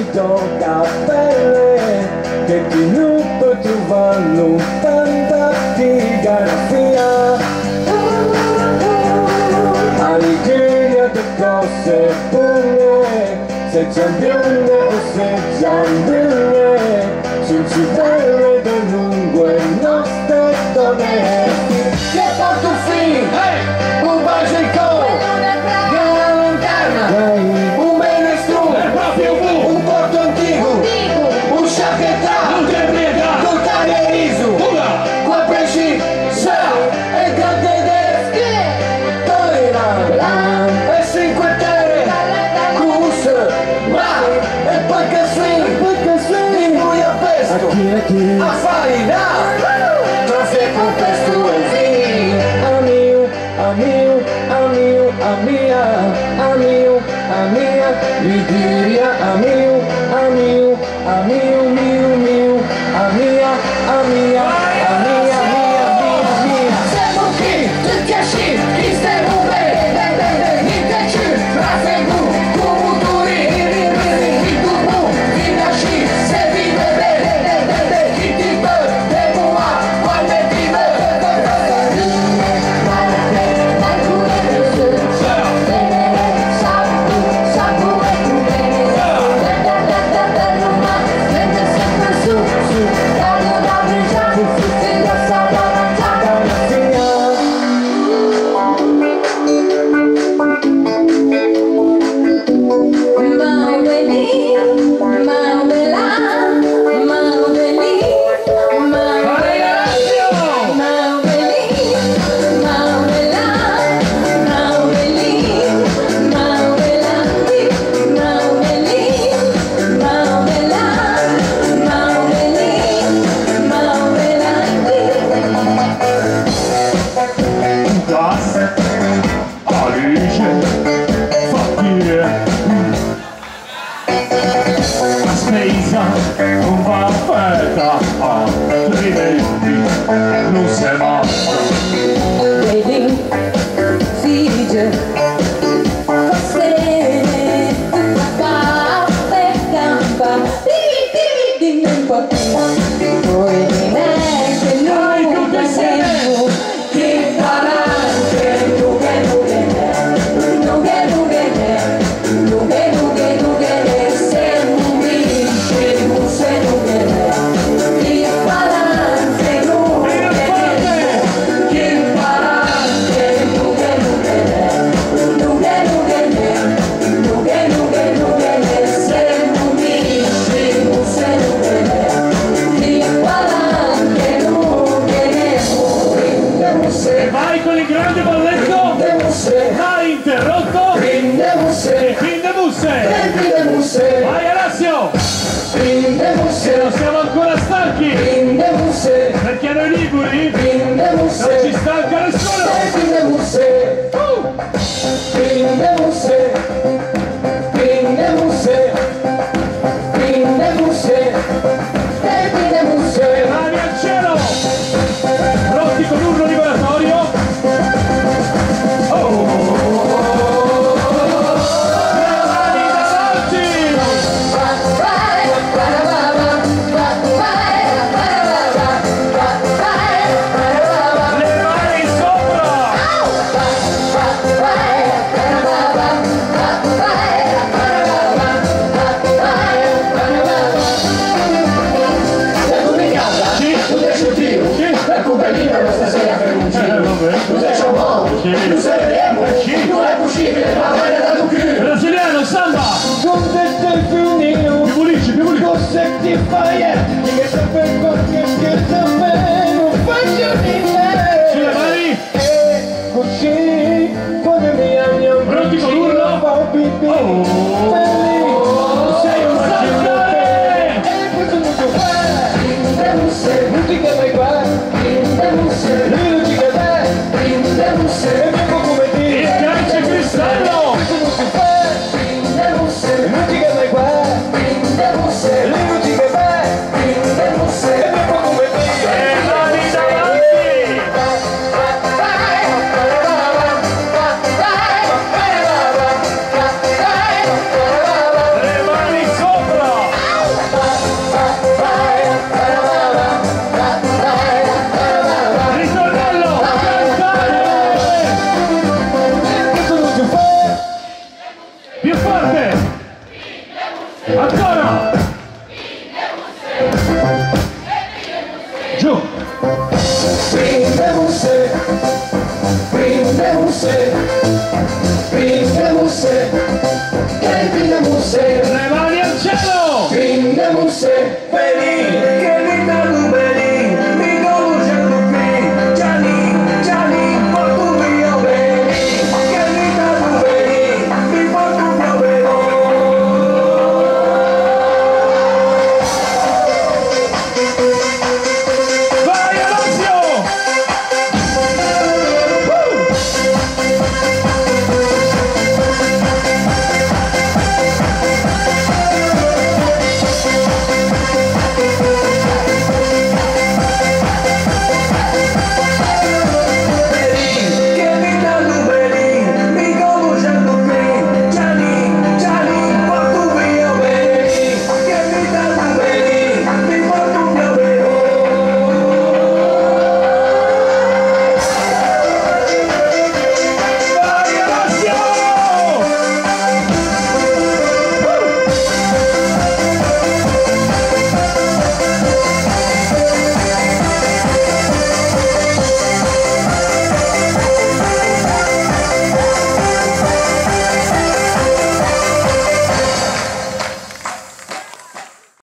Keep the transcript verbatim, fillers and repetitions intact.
tocca pelle, che ti nupo tu vanno tanta fotografia. Alegria di cose buone, se ciampione o se ciampione, sul cittadino del lungo e nostre donne. Che porto fin, un bacico, una lanterna, un menestrone, un porto antico, un sciacchettà, col taglio e riso, qua precisa e grande toira, e cinque terre, cus, ma, e poi che swing, in Buio Pesto, a farina, trofie con pesto e vino. Amiu, amiu, amiu, amia, amiu, amia, Lidiria, amiu, amiu, amiu, miu, miu, amia, amia, amia, mia, mia, mia. Siamo qui, tutti asci, chi stiamo bene, niente ci, rafegu, kumuturi, il tubu, chi nasci, se vive bene, chi ti beve, devo a, quando ti non va aperta altrimenti non si basta. Vedi, fige, fosse tutta parte campa, dimmi, dimmi un po' più, poi di me che non pensiamo, che parante, nughe, nughe, nughe, nughe, nughe, nughe, nughe, se non vince, non se non viene, che parante, nughe, che parante, nughe, nughe, nughe, nughe, nughe, nughe, nughe, se non vince, non se non viene, che parante, nughe, nughe, E vai con il grande balletto, hai interrotto e fin de musse. Vai Alassio, se non siamo ancora stanchi, perché noi liguri non ci stanca nessuno. Mani al cielo, pronti con urlo liberatorio. Oh, le mani davanti. Le mani sopra. Brasiliano, samba! Più bulici, più bulici! Cosa ti fai? Che sapere qualche scherzo a me non faccio di me. Sulle mani! E così, come mi hanno Pronti con l'urlo? Oh! Sei un saltare! E questo non può fare. Musica mai qua. Lui non ci cade. E vengo come dire. Il calcio cristallo! Questo non si fa. Musica mai qua. Lui non ci cade. de musse, vedi che